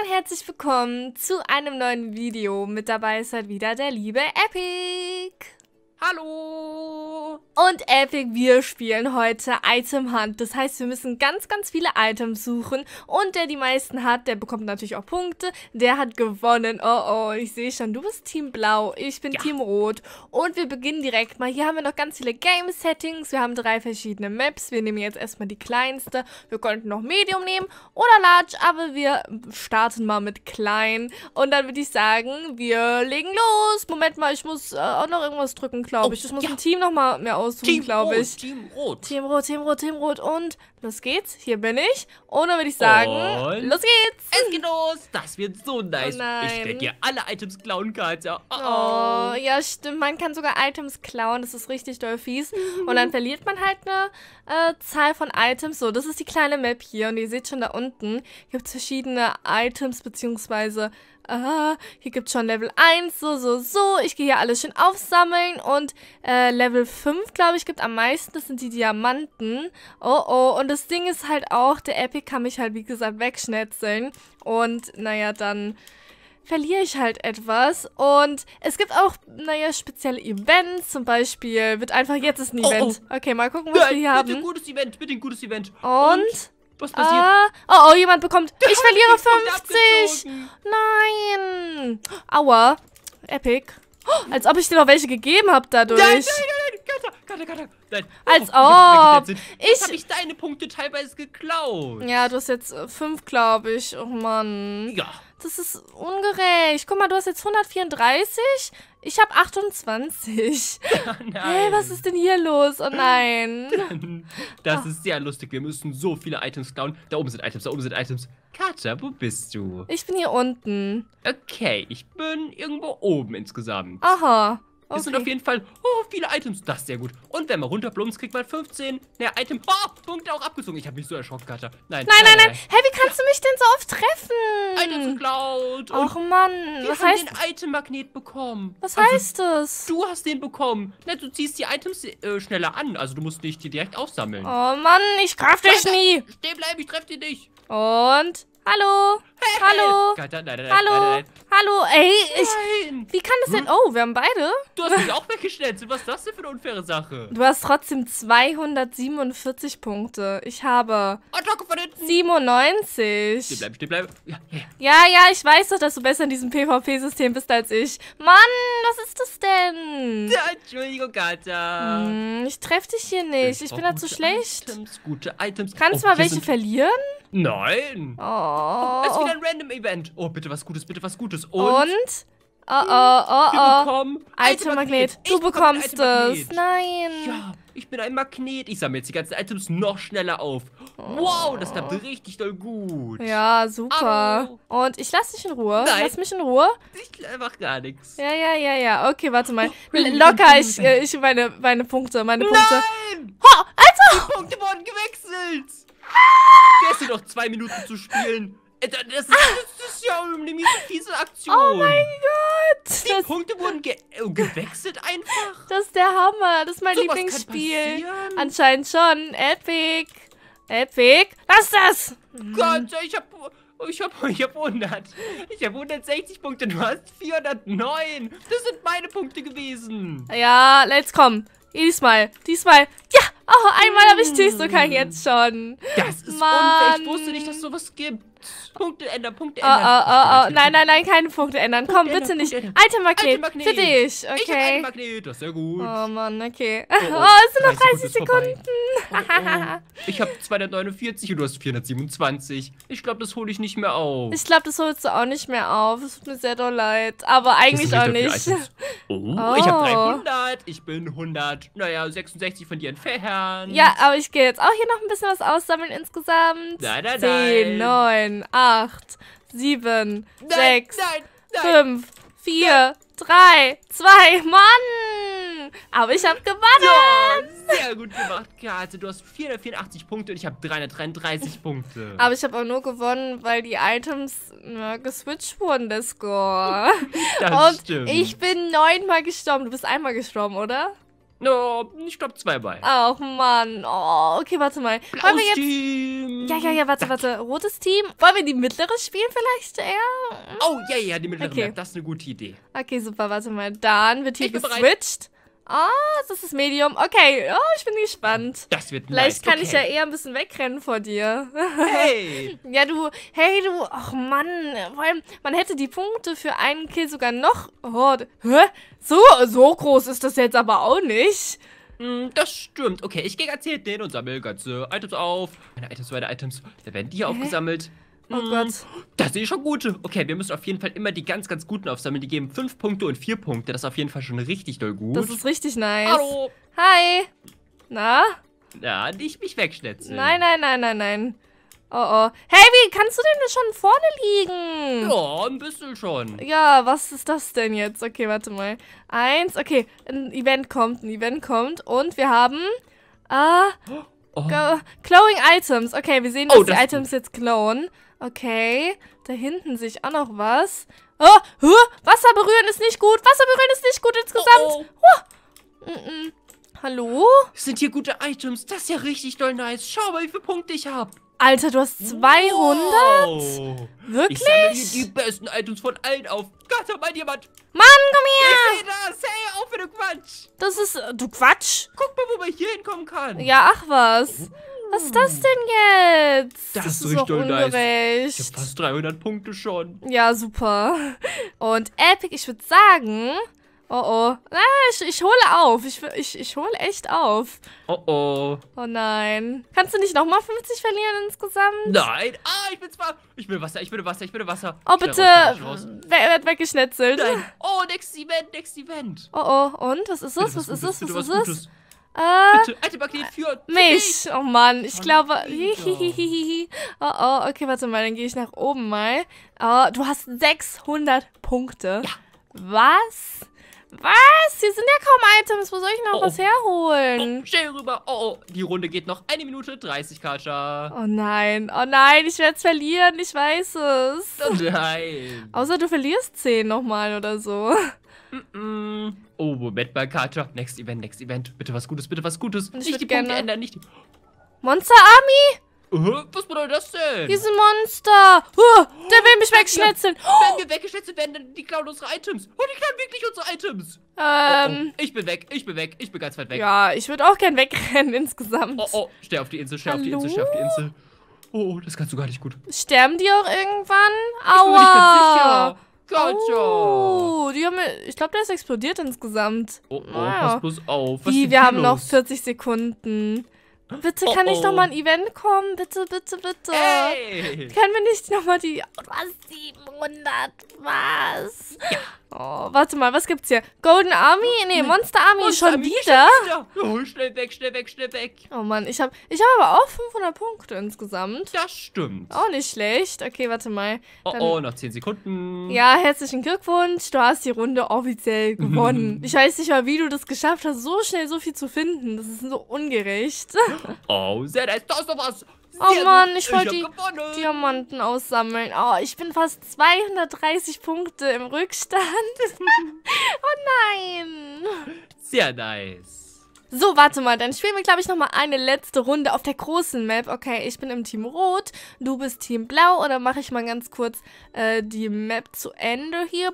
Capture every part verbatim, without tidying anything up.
und herzlich willkommen zu einem neuen Video. Mit dabei ist halt wieder der liebe Epic. Hallo! Und Epic, wir spielen heute Item Hunt. Das heißt, wir müssen ganz, ganz viele Items suchen. Und der die meisten hat, der bekommt natürlich auch Punkte. Der hat gewonnen. Oh, oh, ich sehe schon, du bist Team Blau, ich bin Ja. Team Rot. Und wir beginnen direkt mal. Hier haben wir noch ganz viele Game-Settings. Wir haben drei verschiedene Maps. Wir nehmen jetzt erstmal die kleinste. Wir könnten noch Medium nehmen oder Large, aber wir starten mal mit klein. Und dann würde ich sagen, wir legen los. Moment mal, ich muss äh, auch noch irgendwas drücken, glaube ich. Oh, Das muss ja. ein Team noch mal mehr aussuchen, Team glaube Rot, ich. Team Rot. Team Rot, Team Rot, Team Rot. Und los geht's. Hier bin ich. Und dann würde ich sagen, Und los geht's. Es geht los. Das wird so nice. Oh nein. Ich werde dir alle Items klauen, Katja. Oh, Oh, oh. ja, stimmt. Man kann sogar Items klauen. Das ist richtig doll fies. Und dann verliert man halt eine äh, Zahl von Items. So, das ist die kleine Map hier. Und ihr seht schon da unten, gibt es verschiedene Items, beziehungsweise äh, hier gibt es schon Level eins, so, so, so. Ich gehe hier alles schön aufsammeln. Und äh, Level fünf, glaube ich, gibt am meisten. Das sind die Diamanten. Oh, oh. Und das Ding ist halt auch, der Epic kann mich halt, wie gesagt, wegschnetzeln. Und, naja, dann verliere ich halt etwas. Und es gibt auch, naja, spezielle Events. Zum Beispiel wird einfach, jetzt ist ein Oh, Event. Okay, mal gucken, was wir hier Bitte ein haben. gutes Event, bitte ein gutes Event. Und, was passiert? ah, oh, oh, jemand bekommt, ich verliere Die Punkte fünfzig. abgezogen. Nein. Aua. Epic. Oh, als ob ich dir noch welche gegeben habe dadurch. Nein, nein, nein, nein, Katja, Katja, Katja. Nein. Als ich hab ob. mich Ich- Jetzt habe ich deine Punkte teilweise geklaut. Ja, du hast jetzt äh, fünf, glaube ich. Oh Mann. Ja. Das ist ungerecht. Guck mal, du hast jetzt hundertvierunddreißig. Ich habe achtundzwanzig. Nein. Hey, was ist denn hier los? Oh nein. Das ist sehr lustig. Wir müssen so viele Items klauen. Da oben sind Items, da oben sind Items. Katja, wo bist du? Ich bin hier unten. Okay, ich bin irgendwo oben insgesamt. Aha. Es sind auf Okay. jeden Fall oh, viele Items. Das ist sehr gut. Und wenn man runterblumst, kriegt man fünfzehn. Ne, Item. Oh, Punkte auch abgezogen. Ich habe mich so erschrocken, Katja. Nein, Nein, nein, nein. Hey, wie kannst du mich denn so oft Items treffen? geklaut. Och Und Mann. wir Was haben heißt, den Item-Magnet bekommen. was Also, heißt das? Du hast den bekommen. Ne, du ziehst die Items äh, schneller an. Also du musst nicht die direkt aufsammeln. Oh Mann, ich greif dich nie. Stehen bleiben, ich treffe dich nicht. Und? Hallo? Hallo? Katja, nein, nein, nein, Hallo? nein, nein, Hallo? Ey, ich... nein. Wie kann das denn... Oh, wir haben beide? Du hast mich auch weggeschnetzt. Was ist das denn für eine unfaire Sache? Du hast trotzdem zweihundertsiebenundvierzig Punkte. Ich habe Attacke von hinten. Stehen siebenundneunzig. bleiben, stehen bleiben. Ja, ja. Ja, ja, ich weiß doch, dass du besser in diesem PvP-System bist als ich. Mann, was ist das denn? Ja, Entschuldigung, Katja. Hm, ich treff dich hier nicht. Ich brauch bin da zu gute schlecht. Items, gute Items. Kannst du Oh, mal hier welche sind- verlieren? Nein. Oh. Es ist wieder ein Random-Event. Oh, bitte was Gutes, bitte was Gutes. Und, Und? Oh, oh, oh, wir oh. bekommen Item-Magnet. Ich Du bekomme ein bekommst es. Item-Magnet. Nein. Ja, ich bin ein Magnet. Ich sammle jetzt die ganzen Items noch schneller auf. Wow, das klappt richtig doll gut. Ja, super. Au. Und ich lass dich in Ruhe. Nein. Lass mich in Ruhe. Ich einfach gar nichts. Ja, ja, ja, ja. Okay, warte mal. Oh, Random Locker, Event. ich, äh, ich meine, meine Punkte, meine Punkte. Nein! Oh, also! Die Punkte wurden gewechselt. Der ist nur noch zwei Minuten zu spielen. Äh, Das ist, das ist ja eine miese, fiese Aktion. Oh mein Gott. Die Das, Punkte wurden ge äh, gewechselt einfach. das ist der Hammer. Das ist mein Sowas kann Lieblingsspiel. passieren. Anscheinend schon. Epic. Epic. Lass das! Gott, ich hab, ich hab, ich hab hundert. Ich hab hundertsechzig Punkte, du hast vierhundertneun. Das sind meine Punkte gewesen. Ja, let's come. Diesmal. Diesmal. Ja! Oh, einmal habe ich dich sogar jetzt schon. Das ist Mann. unfair. Ich wusste nicht, dass es sowas gibt. Punkte ändern, Punkte Oh, ändern. oh, oh, oh. Nein, nein, nein, keine Punkte ändern. Komm, Punkte bitte ändern, nicht. Punkte ändern. Item-Magnet. Item-Magnet. Für dich. Ich hab einen Okay. Magnet, das ist sehr gut. Oh Mann, okay. Oh, Oh, oh, es sind noch dreißig dreißig Sekunden. Oh, oh. Ich habe zweihundertneunundvierzig und du hast vierhundertsiebenundzwanzig. Ich glaube, das hole ich nicht mehr auf. Ich glaube, das holst du auch nicht mehr auf. Es tut mir sehr doll leid. Aber eigentlich Das auch sind nicht. dafür Items. Oh, Oh. ich habe dreihundert. Ich bin hundert, naja, sechsundsechzig von dir entfernt. Ja, aber ich gehe jetzt auch hier noch ein bisschen was aussammeln insgesamt. Nein, nein, zehn, nein. neun, acht, sieben, Nein, sechs, nein, nein. fünf, vier, drei, zwei. Mann! Aber ich habe gewonnen. Ja, sehr gut gemacht, Katze. Du hast vierhundertvierundachtzig Punkte und ich habe dreihundertdreiunddreißig Punkte. Aber ich habe auch nur gewonnen, weil die Items ja, geswitcht wurden, der Score. Das Und stimmt. ich bin neunmal gestorben. Du bist einmal gestorben, oder? No, ich glaube zweimal. Ach, Mann. Oh, okay, warte mal. Wollen Blaues wir jetzt... Team. Ja, ja, ja, warte, warte. Rotes Team. Wollen wir die mittlere spielen vielleicht eher? Oh, ja, ja, die mittlere Okay. Map. Das ist eine gute Idee. Okay, super, warte mal. Dann wird hier Ich bin bereit. geswitcht. Ah, das ist Medium. Okay, oh, ich bin gespannt. Das wird Vielleicht nice. kann ich ja okay. eher ein bisschen wegrennen vor dir. Hey. Ja, du, hey, du, ach Mann, vor allem, man hätte die Punkte für einen Kill sogar noch, oh, hä? So, so groß ist das jetzt aber auch nicht. Mm, Das stimmt. Okay, ich gehe ganz hier hin und sammle ganze Items auf. Meine Items, meine Items. Da werden die hier aufgesammelt. Oh Mm, Gott. Das sehe ich schon gute. Okay, wir müssen auf jeden Fall immer die ganz, ganz guten aufsammeln. Die geben fünf Punkte und vier Punkte. Das ist auf jeden Fall schon richtig doll gut. Das ist richtig nice. Hallo. Hi. Na? Ja, nicht mich wegschnetzeln. Nein, nein, nein, nein, nein. Oh, oh. Hey, wie kannst du denn schon vorne liegen? Ja, ein bisschen schon. Ja, was ist das denn jetzt? Okay, warte mal. Eins, okay, ein Event kommt, ein Event kommt und wir haben, ah, Oh. Go Glowing Items. Okay, wir sehen, Oh, dass die das ist Items jetzt glowen. Okay, da hinten sehe ich auch noch was. Oh, huh, Wasser berühren ist nicht gut. Wasser berühren ist nicht gut insgesamt. Oh, oh. Mm -mm. Hallo? Sind hier gute Items? Das ist ja richtig doll nice. Schau mal, wie viele Punkte ich habe. Alter, du hast zweihundert? Wow. Wirklich? Ich sammle hier die besten Items von allen auf. Gott, da meint jemand. Mann, komm her! Ich sehe das. Hey, auf mit dem Quatsch. Das ist, äh, du Quatsch. Guck mal, wo man hier hinkommen kann. Ja, ach was. Was ist das denn jetzt? Das ist doch richtig doll nice. ungerecht. Ich habe fast dreihundert Punkte schon. Ja, super. Und Epic, ich würde sagen... Oh, oh. Ah, ich, ich hole auf. Ich, ich, ich hole echt auf. Oh, oh. Oh nein. Kannst du nicht nochmal fünfzig verlieren insgesamt? Nein. Ah, ich bin zwar... Ich will Wasser, ich will Wasser, ich will Wasser. Oh, Schnell bitte. raus, schnell raus. Wer wird weggeschnetzelt? Nein. Oh, next Event, next Event. Oh, oh. Und? Was ist Bitte das? Was ist Gutes, das? bitte Was was ist das? Gutes. Äh, Bitte, alte Magnet für mich. Oh Mann. Ich Schon glaube... wieder. Oh, oh. Okay, warte mal. Dann gehe ich nach oben mal. Oh, du hast sechshundert Punkte. Ja. Was? Was? Hier sind ja kaum Items. Wo soll ich noch Oh, was oh. herholen? Oh, schnell rüber. Oh, oh, die Runde geht noch eine Minute dreißig, Katja. Oh nein, oh nein, ich werde es verlieren, ich weiß es. Oh nein. Außer du verlierst zehn nochmal oder so. Mm -mm. Oh, Moment mal, Katja. Next Event, next Event. Bitte was Gutes, bitte was Gutes. Ich Nicht würd die Punkte gerne- ändern, nicht die... Monster Army? Uh, was bedeutet das denn? Diese Monster. Huh, der will mich wegschnetzeln. Wenn wir weggeschnitzt werden, dann die klauen unsere Items. Oh, die klauen wirklich unsere Items. Ähm, Oh, oh. Ich bin weg, ich bin weg, ich bin ganz weit weg. ja, ich würde auch gern wegrennen insgesamt. Oh, oh, steh auf die Insel, steh auf die Insel, steh Hallo? auf die Insel. Oh, das kannst du gar nicht gut. Sterben die auch irgendwann? Ich bin mir nicht Aua. ganz sicher. Katja. Oh, die haben, ich glaube, der ist explodiert insgesamt. Oh, oh, Naja. pass bloß auf. Was ist Wie, denn wir hier haben noch los? vierzig Sekunden. Bitte, Oh, kann ich oh. noch mal ein Event kommen? Bitte, bitte, bitte. Hey. Können wir nicht nochmal die... Was? siebenhundert? Was? Ja. Oh, warte mal, was gibt's hier? Golden Army? Nee, Monster Army. Monster schon Army, wieder? schon wieder. Oh, schnell weg, schnell weg, schnell weg. Oh Mann, ich habe ich hab aber auch fünfhundert Punkte insgesamt. Das stimmt. Auch nicht schlecht. Okay, warte mal. Oh, Dann- oh, noch zehn Sekunden. Ja, herzlichen Glückwunsch. Du hast die Runde offiziell gewonnen. Ich weiß nicht mal, wie du das geschafft hast, so schnell so viel zu finden. Das ist so ungerecht. Oh, sehr nice. Da ist noch was. Oh Sehr Mann, gut. ich wollte hab die gewonnen. Diamanten aussammeln. Oh, ich bin fast zweihundertdreißig Punkte im Rückstand. Oh nein. Sehr nice. So, warte mal, dann spielen wir, glaube ich, nochmal eine letzte Runde auf der großen Map. Okay, ich bin im Team Rot, du bist Team Blau. Oder mache ich mal ganz kurz äh, die Map zu Ende hier.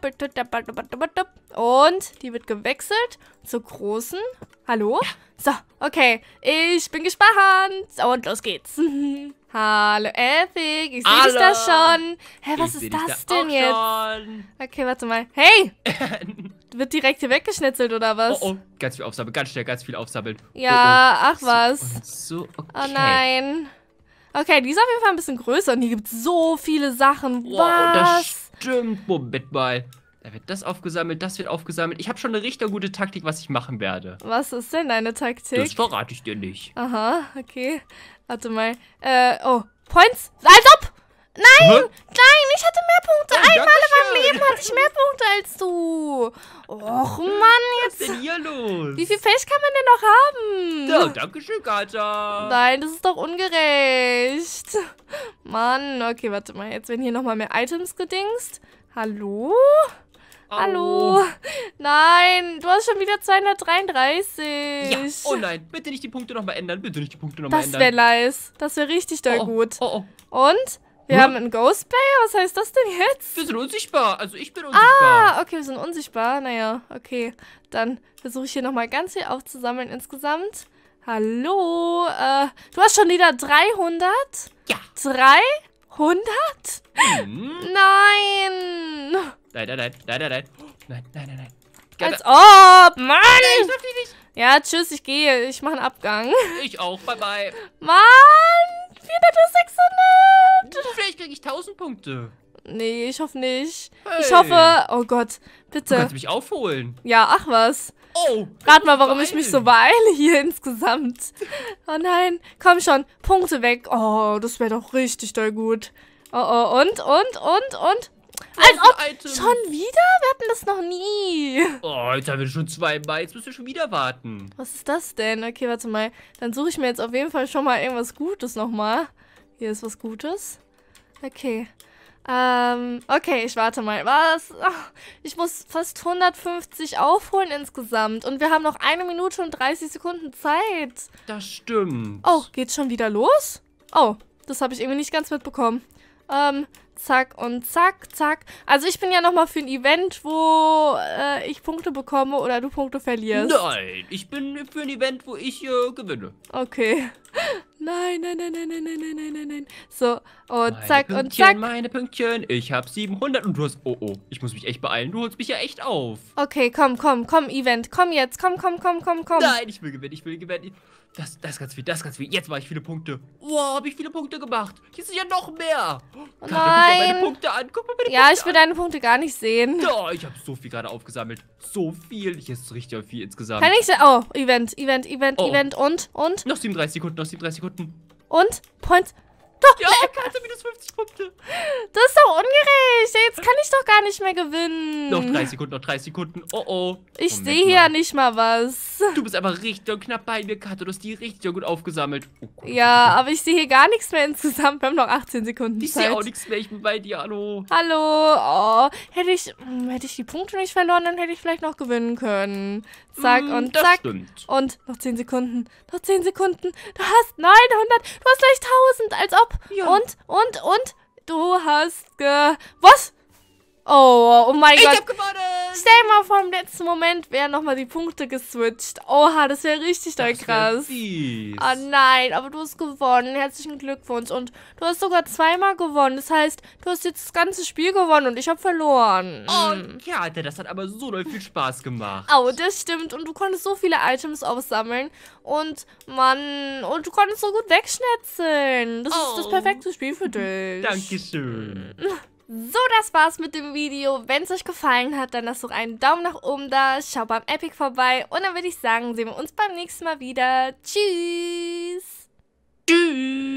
Und die wird gewechselt zur großen. Hallo? So, okay, ich bin gespannt. Und los geht's. Hallo, Epic, ich sehe dich da Hallo. schon. Hä, was Ich seh ist dich das da denn auch jetzt? schon. Okay, warte mal. Hey, wird direkt hier weggeschnitzelt oder was? Oh, oh, ganz viel aufsammeln, ganz schnell, ganz viel aufsammeln. Ja, oh, oh. ach was. So, und so, okay. Oh nein. Okay, die ist auf jeden Fall ein bisschen größer und hier gibt es so viele Sachen. Wow, das Was? stimmt. Moment mal. Da wird das aufgesammelt, das wird aufgesammelt. Ich habe schon eine richtig gute Taktik, was ich machen werde. Was ist denn deine Das Taktik? verrate ich dir nicht. Aha, okay. Warte mal. Äh, oh. Points? Als ob! Nein! Hä? Nein, ich hatte mehr Punkte. Oh, Einmal in meinem Dankeschön. Leben hatte ich mehr Punkte als du. Och, Mann, Was ist jetzt. denn hier los? Wie viel Pech kann man denn noch haben? Ja, danke schön, Katja. Nein, das ist doch ungerecht. Mann, okay, warte mal. Jetzt werden hier nochmal mehr Items gedingst. Hallo? Hallo. Nein, du hast schon wieder zweihundertdreiunddreißig. Ja. Oh nein, bitte nicht die Punkte nochmal ändern. Bitte nicht die Punkte nochmal Das ändern. wäre nice. Das wäre richtig doll oh, gut. Oh, oh. Und? Wir Huh? haben einen Ghost Player? Was heißt das denn jetzt? Wir sind unsichtbar. Also ich bin unsichtbar. Ah, okay, wir sind unsichtbar. Naja, okay. Dann versuche ich hier nochmal ganz viel aufzusammeln insgesamt. Hallo. Äh, du hast schon wieder dreihundert? Ja. dreihundert? Hm. Nein. Nein, nein, nein, nein, nein, nein. Nein, nein, nein, nein. Als ob, Mann. Nein, ich schaff die nicht. Ja, tschüss, ich gehe. Ich mache einen Abgang. Ich auch, bye bye. Mann, vierhundert bis sechshundert. Vielleicht kriege ich tausend Punkte. Nee, ich hoffe nicht. Hey. Ich hoffe, oh Gott, Du bitte. kannst mich aufholen. Ja, ach was. Oh. Rat mal, warum ich mich so beeile hier insgesamt. Oh nein, komm schon, Punkte weg. Oh, das wäre doch richtig doll gut. Oh, oh, und, und, und, und. Als ob, Items. schon wieder? Wir hatten das noch nie. Oh, jetzt haben wir schon zweimal. Jetzt müssen wir schon wieder warten. Was ist das denn? Okay, warte mal. Dann suche ich mir jetzt auf jeden Fall schon mal irgendwas Gutes nochmal. Hier ist was Gutes. Okay. Ähm, okay, ich warte mal. Was? Ach, ich muss fast hundertfünfzig aufholen insgesamt. Und wir haben noch eine Minute und dreißig Sekunden Zeit. Das stimmt. Oh, geht's schon wieder los? Oh, das habe ich irgendwie nicht ganz mitbekommen. Ähm, zack und zack, zack. Also ich bin ja nochmal für ein Event, wo äh, ich Punkte bekomme oder du Punkte verlierst. Nein, ich bin für ein Event, wo ich äh, gewinne. Okay. Nein, nein, nein, nein, nein, nein, nein, nein, nein, nein. So, und Meine zack Pünktchen, und zack. meine Pünktchen. Ich habe siebenhundert und du hast... Oh, oh. Ich muss mich echt beeilen. Du holst mich ja echt auf. Okay, komm, komm, komm, Event. Komm jetzt, komm, komm, komm, komm, komm. Nein, ich will gewinnen, ich will gewinnen. Das, das ist ganz viel, das ist ganz viel. Jetzt mache ich viele Punkte. Wow, habe ich viele Punkte gemacht. Hier sind ja noch mehr. Oh Guck mal meine nein. Punkte an. Guck mal meine Ja, Punkte ich will an. deine Punkte gar nicht sehen. Ja, ich habe so viel gerade aufgesammelt. So viel. Hier ist richtig viel insgesamt. Kann ich sehen? Oh, Event, Event, Event, Oh. Event und, und, Noch siebenunddreißig Sekunden, noch siebenunddreißig Sekunden. und, Points. Doch, Ja, Karte, minus fünfzig Punkte. das ist doch ungerecht. Jetzt kann ich doch gar nicht mehr gewinnen. Noch dreißig Sekunden, noch dreißig Sekunden. Oh, oh. Ich Moment sehe hier mal. nicht mal was. Du bist aber richtig knapp bei mir, Karte. Du hast die richtig gut aufgesammelt. Oh Gott. Ja, aber ich sehe hier gar nichts mehr insgesamt. Wir haben noch achtzehn Sekunden Ich Zeit. sehe auch nichts mehr. Ich bin bei dir. Hallo. Hallo. Oh, hätte ich, hm, hätte ich die Punkte nicht verloren, dann hätte ich vielleicht noch gewinnen können. Zack Mm, und das zack. stimmt. Und noch zehn Sekunden. Noch zehn Sekunden. Du hast neunhundert. Du hast gleich tausend. Als ob. Ja. Und, und, und. Du hast ge... Was? Oh, oh mein Ich Gott. hab gewonnen. Stell mal vor, im letzten Moment wären nochmal die Punkte geswitcht. Oha, das wäre richtig doll Das wär krass. fies. Oh nein, aber du hast gewonnen. Herzlichen Glückwunsch. Und du hast sogar zweimal gewonnen. Das heißt, du hast jetzt das ganze Spiel gewonnen und ich habe verloren. Oh, Mm. Karte, das hat aber so doll viel Spaß gemacht. Oh, das stimmt. Und du konntest so viele Items aufsammeln. Und, Mann, und du konntest so gut wegschnetzeln. Das ist das Oh. perfekte Spiel für dich. Dankeschön. So, das war's mit dem Video. Wenn es euch gefallen hat, dann lasst doch einen Daumen nach oben da. Schaut beim Epic vorbei. Und dann würde ich sagen, sehen wir uns beim nächsten Mal wieder. Tschüss. Tschüss.